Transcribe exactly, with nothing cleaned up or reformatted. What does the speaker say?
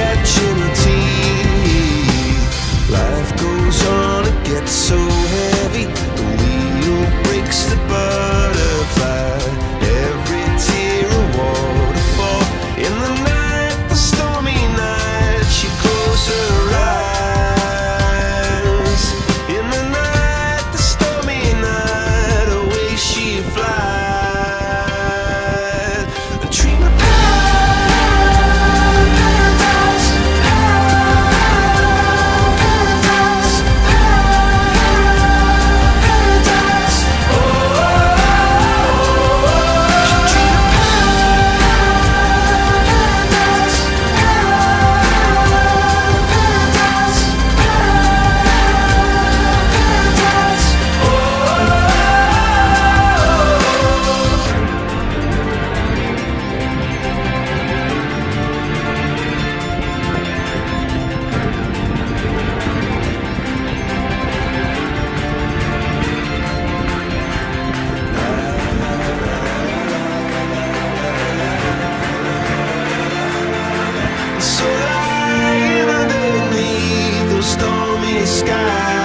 catching her teeth. Life goes on, it gets so heavy. The wheel breaks the butterfly. Every tear a waterfall. In the night, the stormy night, she closed her eyes. In the night, the stormy night, away she flies. A dream of paradise, paradise, paradise. Oh, she dreamed of paradise, so lying underneath those stormy skies.